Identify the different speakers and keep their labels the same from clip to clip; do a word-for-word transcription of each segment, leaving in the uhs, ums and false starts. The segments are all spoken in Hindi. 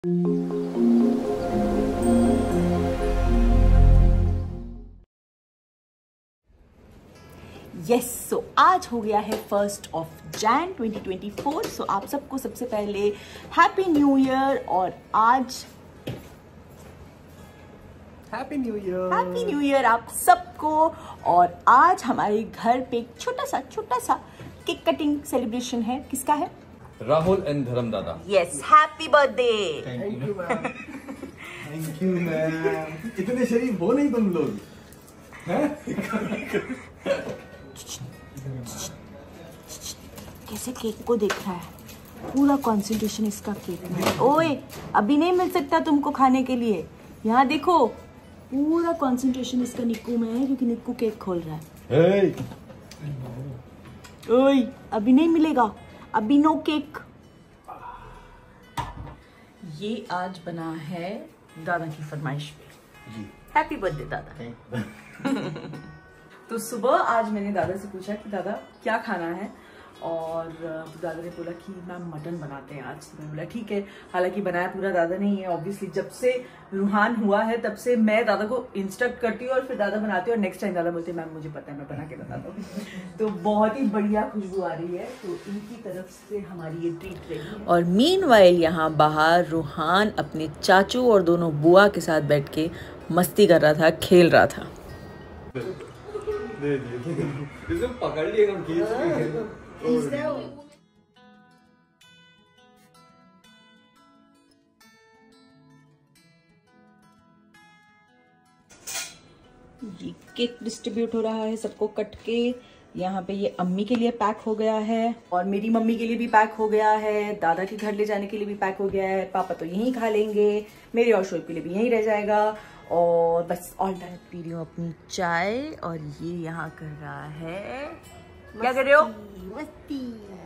Speaker 1: यस सो आज हो गया है first of Jan twenty twenty four. So आप सबको सबसे पहले हैप्पी न्यू ईयर। और आज
Speaker 2: happy new year
Speaker 1: happy new year आप सबको। और आज हमारे घर पे एक छोटा सा छोटा सा केक कटिंग सेलिब्रेशन है। किसका है?
Speaker 3: राहुल एंड धर्म दादा।
Speaker 1: Yes happy birthday.
Speaker 2: Thank you ma'am. Thank you ma'am. इतने शरीफ हो नहीं तुम लोग हैं?
Speaker 1: कैसे केक को देख रहा है, पूरा कंसंट्रेशन इसका केक में। ओए अभी नहीं मिल सकता तुमको खाने के लिए। यहाँ देखो पूरा कंसंट्रेशन इसका निक्कू में है क्योंकि निक्कू केक खोल रहा है।
Speaker 3: hey.
Speaker 1: ओए अभी नहीं मिलेगा, अभी नो केक। ये आज बना है दादा की फरमाइश पे। हैप्पी बर्थडे दादा। तो सुबह आज मैंने दादा से पूछा कि दादा क्या खाना है, और दादा ने बोला कि मैम मटन बनाते हैं आज। तो मैंने बोला ठीक है। हालांकि बनाया पूरा दादा नहीं है, ऑब्वियसली जब से रूहान हुआ है तब से मैं दादा को इंस्ट्रक्ट करती हूँ और फिर दादा बनाते हैं, और नेक्स्ट टाइम दादा बोलते हैं मैम मुझे पता है, मैं बना के बताता हूँ। तो बहुत ही बढ़िया खुशबू आ रही है, तो इनकी तरफ से हमारी ये ट्रीट रही है। और मीनवाइल यहाँ बाहर रूहान अपने चाचू और दोनों बुआ के साथ बैठ के मस्ती कर रहा था, खेल रहा था।
Speaker 3: दे दिए पकड़ लिएगा खींच
Speaker 1: ये केक डिस्ट्रीब्यूट हो रहा है सबको कट के। यहाँ पे ये अम्मी के लिए पैक हो गया है, और मेरी मम्मी के लिए भी पैक हो गया है, दादा के घर ले जाने के लिए भी पैक हो गया है। पापा तो यहीं खा लेंगे, मेरे और शोएब के लिए भी यहीं रह जाएगा। और बस ऑल डन। पी रही हूँ अपनी चाय, और ये यहाँ कर रहा है, क्या कर रहे हो? मस्ती।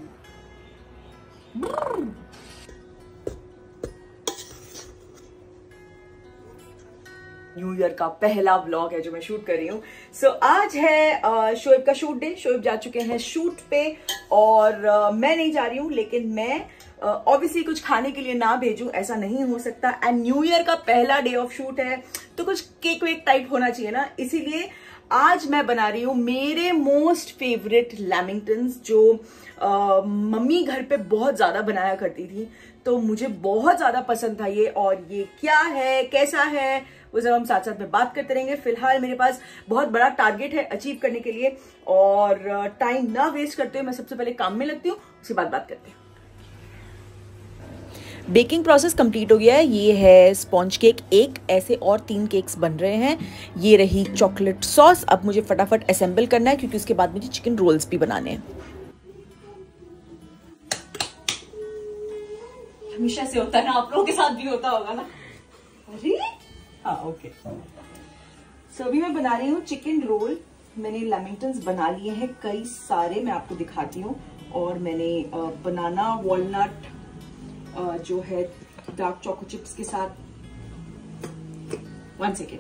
Speaker 1: न्यू ईयर का पहला व्लॉग है जो मैं शूट कर रही हूँ। सो so, आज है शोएब का शूट डे। शोएब जा चुके हैं शूट पे, और uh, मैं नहीं जा रही हूँ, लेकिन मैं ऑब्वियसली uh, कुछ खाने के लिए ना भेजूं ऐसा नहीं हो सकता। एंड न्यू ईयर का पहला डे ऑफ शूट है तो कुछ केक वेक टाइप होना चाहिए ना, इसीलिए आज मैं बना रही हूँ मेरे मोस्ट फेवरेट लैमिंगटन्स, जो uh, मम्मी घर पे बहुत ज्यादा बनाया करती थी, तो मुझे बहुत ज्यादा पसंद था ये। और ये क्या है, कैसा है, वो जब हम साथ साथ में बात करते रहेंगे। फिलहाल मेरे पास बहुत बड़ा टारगेट है अचीव करने के लिए, और टाइम ना वेस्ट करते हुए मैं सबसे पहले काम में लगती हूँ, उसके बाद बात करते हैं। बेकिंग प्रोसेस कंप्लीट हो गया है। ये है स्पॉन्ज केक एक, ऐसे और तीन केक्स बन रहे हैं। ये रही चॉकलेट सॉस। अब मुझे फटाफट असेंबल करना है क्योंकि उसके बाद मुझे चिकन रोल्स भी बनाने हैं। हमेशा से होता है ना, आप लोगों के साथ भी होता होगा ना। अरे हाँ ओके। सो अभी मैं बना रही हूँ चिकन रोल। मैंने लैमिंगटन्स बना लिए हैं कई सारे, मैं आपको दिखाती हूँ। और मैंने बनाना वॉलनट जो है डार्क चोको चिप्स के साथ, वन सेकेंड,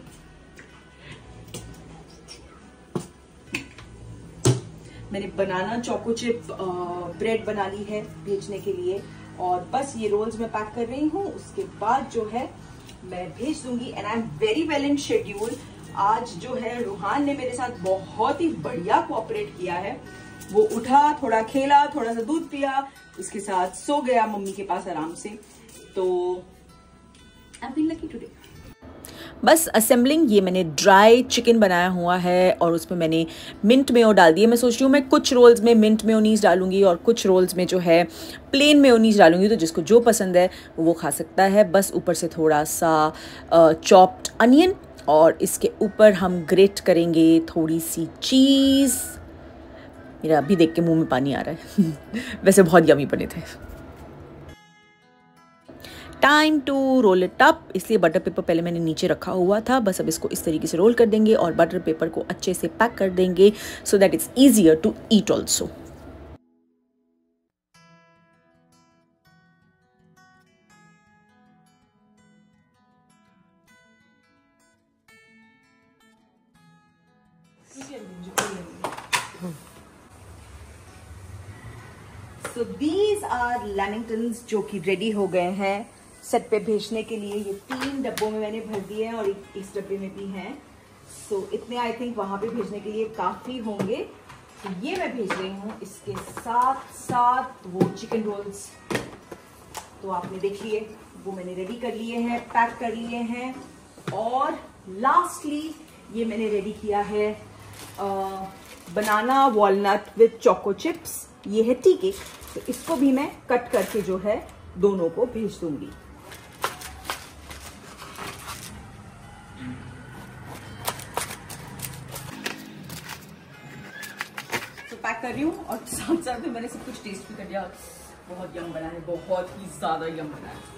Speaker 1: मैंने बनाना चोको चिप ब्रेड बना ली है भेजने के लिए, और बस ये रोल्स मैं पैक कर रही हूँ। उसके बाद जो है मैं भेज दूंगी। And I am very well in schedule. आज जो है रूहान ने मेरे साथ बहुत ही बढ़िया कोऑपरेट किया है। वो उठा, थोड़ा खेला, थोड़ा सा दूध पिया, उसके साथ सो गया मम्मी के पास आराम से। तो I am feeling lucky today. बस असेंबलिंग। ये मैंने ड्राई चिकन बनाया हुआ है और उसमें मैंने मिंट मेयो डाल दिए। मैं सोच रही हूँ मैं कुछ रोल्स में मिंट मेयोनीज डालूंगी और कुछ रोल्स में जो है प्लेन मेयोनीज डालूंगी, तो जिसको जो पसंद है वो खा सकता है। बस ऊपर से थोड़ा सा चॉप्ड अनियन, और इसके ऊपर हम ग्रेट करेंगे थोड़ी सी चीज़। मेरा अभी देख के मुंह में पानी आ रहा है। वैसे बहुत यमी बने थे। Time to roll it up, इसलिए बटर पेपर पहले मैंने नीचे रखा हुआ था। बस अब इसको इस तरीके से रोल कर देंगे और बटर पेपर को अच्छे से पैक कर देंगे so that it's easier to eat also. So these are lamingtons जो कि रेडी हो गए हैं। सेट पे भेजने के लिए। ये तीन डब्बों में मैंने भर दिए हैं और एक इस डब्बे में भी हैं। सो so, इतने आई थिंक वहां पे भेजने के लिए काफी होंगे। तो ये मैं भेज रही हूँ। इसके साथ साथ वो चिकन रोल्स तो आपने देख लिए, वो मैंने रेडी कर लिए हैं, पैक कर लिए हैं। और लास्टली ये मैंने रेडी किया है banana walnut with choco chips. ये है टी केक, तो इसको भी मैं कट करके जो है दोनों को भेज दूंगी। तो पैक कर रही हूँ और साथ साथ में मैंने सब कुछ टेस्ट भी कर लिया। बहुत यम बना है, बहुत ही ज्यादा यम बना है।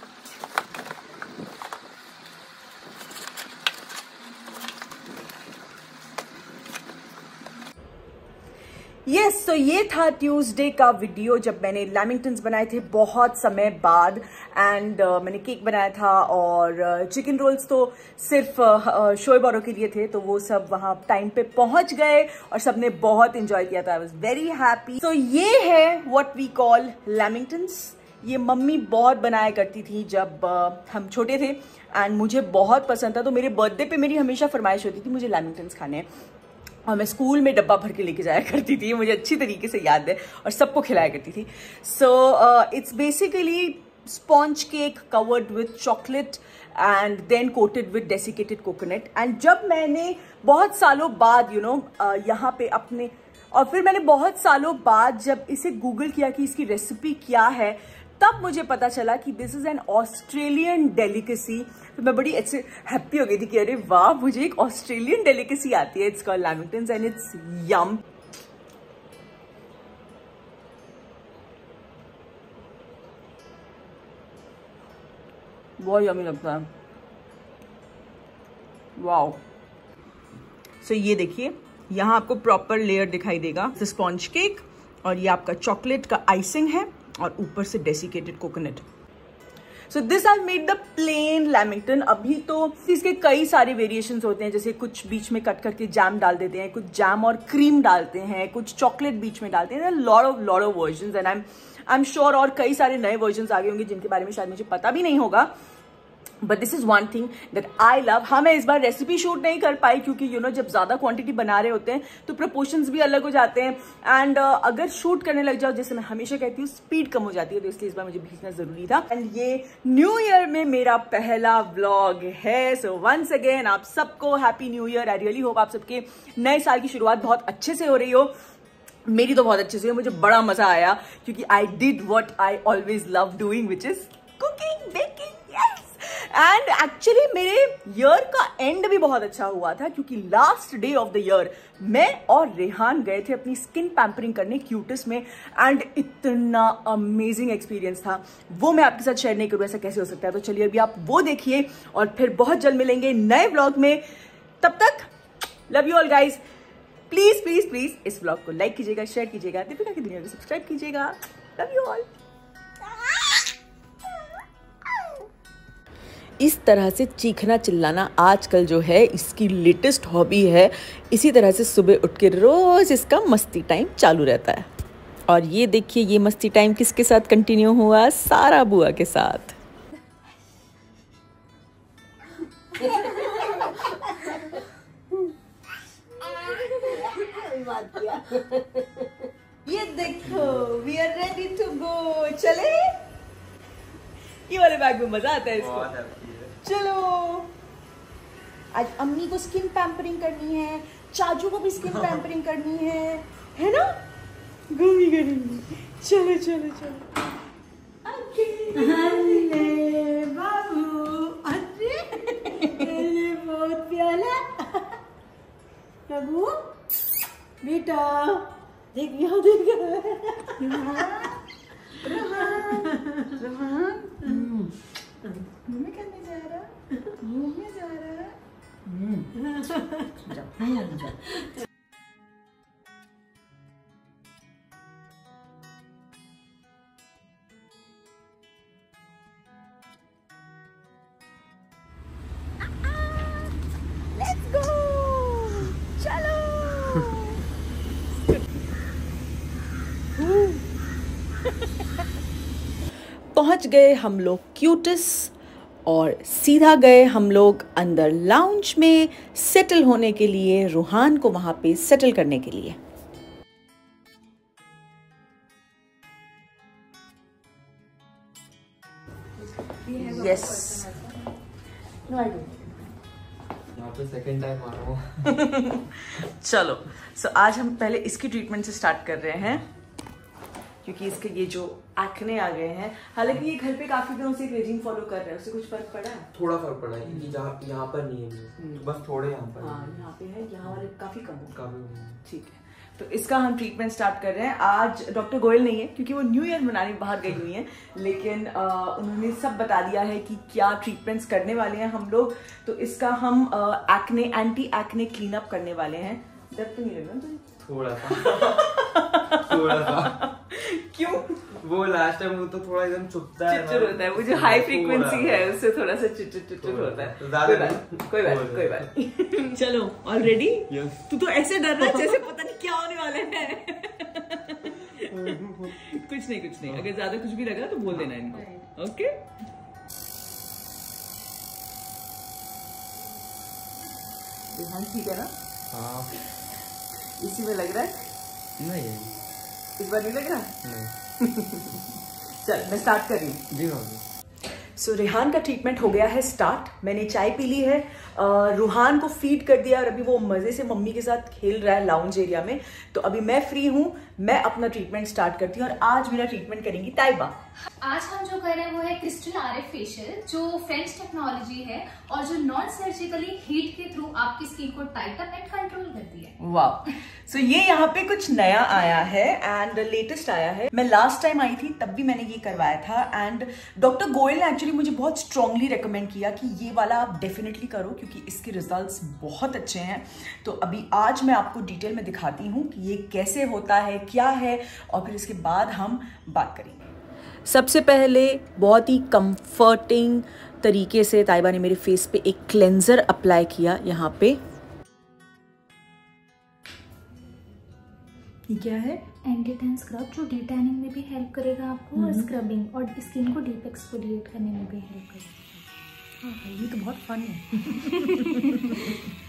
Speaker 1: यस yes, तो so ये था ट्यूसडे का वीडियो जब मैंने लैमिंगटन्स बनाए थे बहुत समय बाद। एंड uh, मैंने केक बनाया था और चिकन uh, रोल्स तो सिर्फ uh, शोएब औरों के लिए थे, तो वो सब वहां टाइम पे पहुंच गए और सबने बहुत एंजॉय किया था। I was very happy. तो ये है व्हाट वी कॉल लैमिंगटन्स। ये मम्मी बहुत बनाया करती थी जब uh, हम छोटे थे एंड मुझे बहुत पसंद था। तो मेरे बर्थडे पे मेरी हमेशा फरमाइश होती थी मुझे लैमिंगटन्स खाने हैं और मैं स्कूल में डब्बा भर के लेके जाया करती थी, मुझे अच्छी तरीके से याद है, और सबको खिलाया करती थी। So it's basically sponge cake covered with chocolate and then coated with desiccated coconut. And जब मैंने बहुत सालों बाद यू नो यहाँ पे अपने और फिर मैंने बहुत सालों बाद जब इसे गूगल किया कि इसकी रेसिपी क्या है, तब मुझे पता चला कि this is an Australian delicacy. तो मैं बड़ी अच्छे हैप्पी हो गई थी कि अरे वाह, मुझे एक ऑस्ट्रेलियन डेलिकेसी आती है। It's called lamingtons and it's yum. बहुत यमी लगता है। वाओ। सो ये देखिए, यहाँ आपको प्रॉपर लेयर दिखाई देगा स्पॉन्ज केक, और ये आपका चॉकलेट का आइसिंग है और ऊपर से desiccated coconut. So this I made the plain lamington. अभी तो इसके कई सारे वेरिएशंस होते हैं, जैसे कुछ बीच में कट करके जैम डाल देते हैं, कुछ जैम और क्रीम डालते हैं, कुछ चॉकलेट बीच में डालते हैं। Lot of lot of versions and I am I am sure और कई सारे नए वर्जन्स आ गए होंगे जिनके बारे में शायद मुझे पता भी नहीं होगा। But this is one thing that I love. हाँ, मैं इस बार रेसिपी शूट नहीं कर पाई क्योंकि यू you नो know, जब ज्यादा क्वांटिटी बना रहे होते हैं तो प्रोपोर्शंस भी अलग हो जाते हैं। एंड uh, अगर शूट करने लग जाओ, जैसे मैं हमेशा कहती हूँ, स्पीड कम हो जाती है, तो इसलिए इस बार मुझे भेजना जरूरी था। एंड ये न्यू ईयर में मेरा पहला व्लॉग है। सो वंस अगेन आप सबको happy new year. I really hope आप सबके नए साल की शुरुआत बहुत अच्छे से हो रही हो। मेरी तो बहुत अच्छे से हुई, मुझे बड़ा मजा आया क्योंकि I did what I always love doing, which is cooking, baking. And actually मेरे ईयर का एंड भी बहुत अच्छा हुआ था क्योंकि last day of the year मैं और रेहान गए थे अपनी स्किन पैम्परिंग करने क्यूटिस में। एंड इतना अमेजिंग एक्सपीरियंस था, वो मैं आपके साथ शेयर नहीं करूँ, ऐसा कैसे हो सकता है। तो चलिए अभी आप वो देखिए और फिर बहुत जल्द मिलेंगे नए व्लॉग में। तब तक love you all guys. Please please please इस व्लॉग को लाइक कीजिएगा, शेयर कीजिएगा, दीपिका की दुनिया को सब्सक्राइब कीजिएगा। Love you all. इस तरह से चीखना चिल्लाना आजकल जो है इसकी लेटेस्ट हॉबी है। इसी तरह से सुबह उठ के रोज इसका मस्ती टाइम चालू रहता है। और ये देखिए, ये मस्ती टाइम किसके साथ कंटिन्यू हुआ? सारा बुआ के साथ। ये देखो, we are ready to go. चले, ये वाले बैग में मजा आता है इसको। चलो, आज अम्मी को स्किन पैम्परिंग करनी है, चाचू को भी स्किन पैम्परिंग करनी है, है ना? घूमी करेंगे। चलो चलो चलो। अरे बाबू, अरे अरे बहुत प्यारा बाबू, बेटा देख यहाँ देख रोहन घूमने करने जा रहा, घूमने जा रहा। लेट्स गो, चलो। पहुंच पहुंच गए हम लोग क्यूटिस और सीधा गए हम लोग अंदर लाउंज में सेटल होने के लिए, रूहान को वहाँ पे सेटल करने के लिए। Yes, no I don't.
Speaker 3: यहाँ पे सेकंड टाइम आ रहा हूँ।
Speaker 1: चलो, सो so, आज हम पहले इसकी ट्रीटमेंट से स्टार्ट कर रहे हैं क्योंकि इसके ये जो एक्ने आ गए हैं। हालांकि ये घर पे काफी दिनों से रेजिम फॉलो कर रहे हैं, उससे कुछ फर्क पड़ा है?
Speaker 3: थोड़ा फर्क पड़ा है क्योंकि जहाँ यहाँ पर नहीं है, तो बस थोड़े यहाँ पर।
Speaker 1: हाँ, यहाँ पे है, यहाँ वाले काफी कम हो।
Speaker 3: काफी।
Speaker 1: ठीक है, तो इसका हम ट्रीटमेंट स्टार्ट कर रहे हैं। आज डॉक्टर गोयल नहीं है क्योंकि वो न्यू ईयर मनाने बाहर गई हुई हैं, लेकिन आ, उन्होंने सब बता दिया है कि क्या ट्रीटमेंट्स करने वाले हैं हम लोग। तो इसका हम acne anti acne clean up करने वाले हैं। दर्द तो नहीं लग रहा तुझे?
Speaker 3: थोड़ा सा। थोड़ा सा।
Speaker 1: क्यों?
Speaker 3: वो लास्ट टाइम वो तो थोड़ा एकदम चुपता है,
Speaker 1: चिटचिट होता है। वो जो हाई फ्रीक्वेंसी है उससे थोड़ा सा चिटचिट चिटचिट होता है। कोई बात कोई बात कोई बात। चलो, ऑलरेडी तू तो ऐसे डर रहा है जैसे पता नहीं क्या होने वाले हैं। कुछ नहीं कुछ नहीं, अगर ज्यादा कुछ भी लगा तो बोल देना इनको। ओके, ठीक है ना?
Speaker 3: हाँ।
Speaker 1: इसी में लग रहा है?
Speaker 3: नहीं,
Speaker 1: इस बार नहीं लग रहा?
Speaker 3: नहीं।
Speaker 1: चल मैं स्टार्ट कर रही हूँ।
Speaker 3: जी हाँ।
Speaker 1: सो so, रेहान का ट्रीटमेंट हो गया है स्टार्ट। मैंने चाय पी ली है, रूहान को फीड कर दिया और अभी वो मजे से मम्मी के साथ खेल रहा है लाउंज एरिया में। तो अभी मैं फ्री हूँ, मैं अपना ट्रीटमेंट स्टार्ट करती हूँ और आज मेरा ट्रीटमेंट करेंगी ताइबा।
Speaker 4: आज हम जो कर रहे हैं वो है क्रिस्टल आरएफ फेशियल, जो फ्रेंच टेक्नोलॉजी है और जो नॉन सर्जिकली हीट के थ्रू आपकी स्किन को टाइट अप एंड कंट्रोल करती है।
Speaker 1: वाह, सो so, ये यहाँ पे कुछ नया आया है एंड लेटेस्ट आया है। मैं लास्ट टाइम आई थी तब भी मैंने ये करवाया था एंड डॉक्टर गोयल ने एक्चुअली मुझे बहुत स्ट्रांगली रेकमेंड किया कि ये वाला आप डेफिनेटली करो क्योंकि इसके रिजल्ट्स बहुत अच्छे हैं। तो अभी आज मैं आपको डिटेल में दिखाती हूँ कि ये कैसे होता है, क्या है, और फिर इसके बाद हम बात करेंगे। सबसे पहले बहुत ही कंफर्टिंग तरीके से ताइबा ने मेरे फेस पे एक क्लेंजर अप्लाई किया। यहाँ पे ये क्या है?
Speaker 4: एंटी टैन स्क्रब, जो डी टैनिंग में भी हेल्प करेगा आपको और स्क्रबिंग और स्किन को डीप एक्सफोलिएट करने में भी हेल्प करेगा।
Speaker 1: हाँ, ये तो बहुत फन है।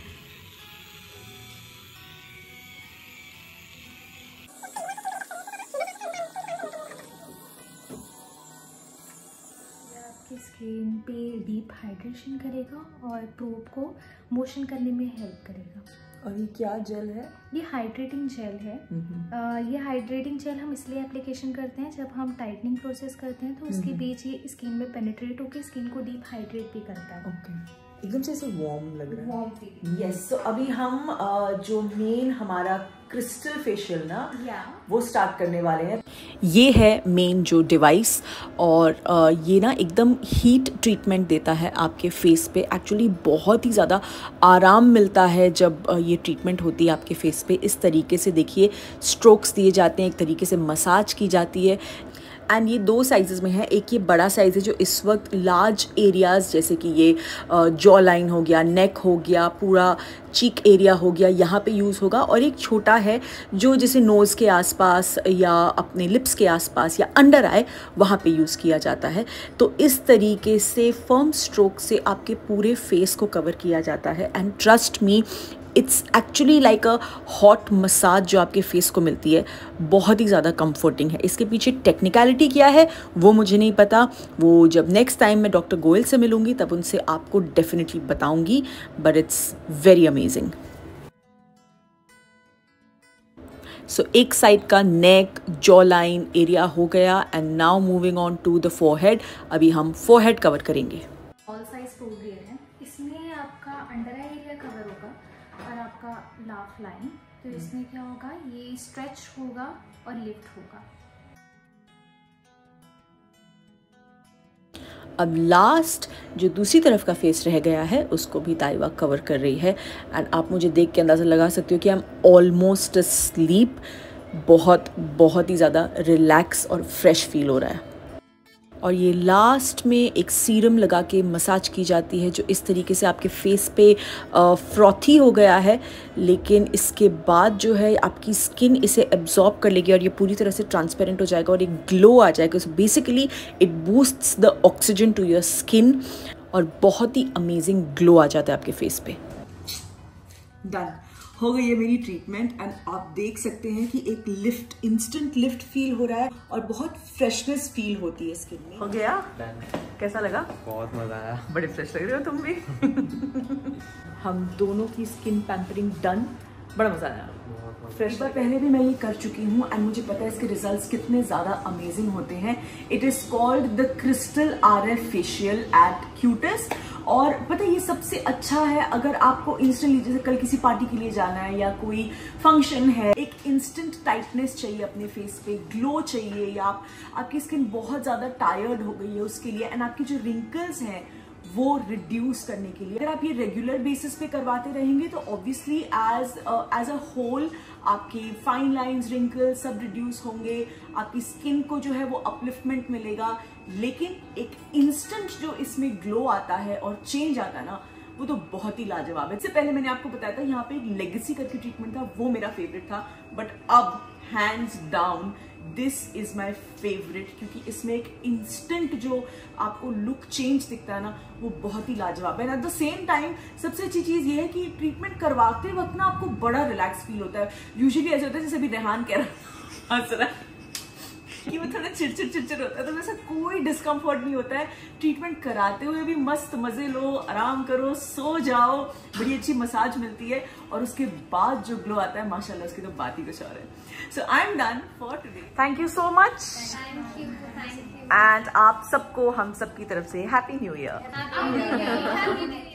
Speaker 4: स्किन पे डीप हाइड्रेशन करेगा और प्रोब को मोशन करने में हेल्प करेगा।
Speaker 1: और ये क्या जेल है?
Speaker 4: ये हाइड्रेटिंग जेल है। आ, ये हाइड्रेटिंग जेल हम इसलिए एप्लीकेशन करते हैं जब हम टाइटनिंग प्रोसेस करते हैं तो उसके बीच ये स्किन में पेनिट्रेट होकर स्किन को डीप हाइड्रेट भी करता है।
Speaker 1: ओके, एकदम से ऐसे वार्म लग रहा है।
Speaker 4: Warm feeling.
Speaker 1: यस, तो अभी हम आ, जो मेन हमारा क्रिस्टल फेशियल ना
Speaker 4: yeah.
Speaker 1: वो स्टार्ट करने वाले हैं। ये है मेन जो डिवाइस और आ, ये ना एकदम हीट ट्रीटमेंट देता है आपके फेस पे। एक्चुअली बहुत ही ज़्यादा आराम मिलता है जब आ, ये ट्रीटमेंट होती है आपके फेस पे। इस तरीके से देखिए स्ट्रोक्स दिए जाते हैं, एक तरीके से मसाज की जाती है। एंड ये दो साइजेस में है। एक ये बड़ा साइज़ है जो इस वक्त लार्ज एरियाज़ जैसे कि ये जॉ लाइन हो गया, नेक हो गया, पूरा चीक एरिया हो गया, यहाँ पे यूज़ होगा। और एक छोटा है जो जैसे नोज़ के आसपास या अपने लिप्स के आसपास या अंडर आए वहाँ पे यूज़ किया जाता है। तो इस तरीके से फर्म स्ट्रोक से आपके पूरे फेस को कवर किया जाता है। And trust me, it's actually like a hot massage जो आपके फेस को मिलती है, बहुत ही ज़्यादा कंफर्टिंग है। इसके पीछे टेक्निकलिटी क्या है वो मुझे नहीं पता, वो जब नेक्स्ट टाइम मैं डॉक्टर गोयल से मिलूँगी तब उनसे आपको डेफिनेटली बताऊँगी, but it's very amazing. So एक साइड का नेक जॉ लाइन एरिया हो गया and now moving on to the forehead. अभी हम फोरहेड कवर करेंगे।
Speaker 4: ऑल साइज प्रोब है, इसमें आपका अंडर आई एरिया कवर होगा और आपका लाफ लाइन। तो इसमें क्या होगा, ये स्ट्रेच होगा और लिफ्ट होगा।
Speaker 1: अब लास्ट जो दूसरी तरफ का फेस रह गया है उसको भी ताइबा कवर कर रही है एंड आप मुझे देख के अंदाज़ा लगा सकते हो कि आई एम ऑलमोस्ट स्लीप। बहुत बहुत ही ज़्यादा रिलैक्स और फ्रेश फील हो रहा है। और ये लास्ट में एक सीरम लगा के मसाज की जाती है जो इस तरीके से आपके फेस पे फ्रॉथी हो गया है, लेकिन इसके बाद जो है आपकी स्किन इसे एब्जॉर्ब कर लेगी और ये पूरी तरह से ट्रांसपेरेंट हो जाएगा और एक ग्लो आ जाएगा। So basically it boosts the oxygen to your skin और बहुत ही अमेजिंग ग्लो आ जाता है आपके फेस पे। डन हो गई है मेरी ट्रीटमेंट एंड आप देख सकते हैं कि एक लिफ्ट, इंस्टेंट लिफ्ट फील हो रहा है और बहुत फ्रेशनेस फील होती है स्किन में। हो गया? कैसा लगा?
Speaker 3: बहुत मजा आया।
Speaker 1: बड़े फ्रेश लग रहे हो तुम भी। हम दोनों की स्किन पैम्परिंग डन, बड़ा मजा आया। फ्रेश बार पहले भी मैं ये कर चुकी हूँ एंड मुझे पता है इसके रिजल्ट्स कितने ज़्यादा अमेजिंग होते हैं। It is called the crystal R F facial at Cutis. और पता है ये सबसे अच्छा है अगर आपको इंस्टेंटली, जैसे कल किसी पार्टी के लिए जाना है या कोई फंक्शन है, एक इंस्टेंट टाइटनेस चाहिए अपने फेस पे, ग्लो चाहिए, या आप, आपकी स्किन बहुत ज़्यादा टायर्ड हो गई है उसके लिए एंड आपकी जो रिंकल्स हैं वो रिड्यूस करने के लिए अगर आप ये रेगुलर बेसिस पे करवाते रहेंगे तो obviously as as a whole आपकी फाइन लाइंस, रिंकल्स सब रिड्यूस होंगे, आपकी स्किन को जो है वो अपलिफ्टमेंट मिलेगा। लेकिन एक इंस्टेंट जो इसमें ग्लो आता है और चेंज आता है ना, वो तो बहुत ही लाजवाब है। इससे पहले मैंने आपको बताया था यहाँ पे एक लेगेसी करके ट्रीटमेंट था, वो मेरा फेवरेट था, बट अब hands down this is my favourite, क्योंकि इसमें एक इंस्टेंट जो आपको लुक चेंज दिखता है ना, वो बहुत ही लाजवाब है। एट द सेम टाइम सबसे अच्छी चीज ये है कि ट्रीटमेंट करवाते वक्त ना आपको बड़ा रिलैक्स फील होता है। यूजुअली ऐसे होता है जैसे अभी रेहान कह रहा हंस रहा है कि वो थोड़ा चिड़चिड़ चिड़चिड़ होता है, तो वैसा कोई डिस्कम्फर्ट नहीं होता है। ट्रीटमेंट कराते हुए भी मस्त मजे लो, आराम करो, सो जाओ, बड़ी अच्छी मसाज मिलती है और उसके बाद जो ग्लो आता है माशाल्लाह उसकी तो बात ही कुछ और है। So I am done for today. Thank you so much and आप सबको हम सब की तरफ से हैप्पी न्यू ईयर।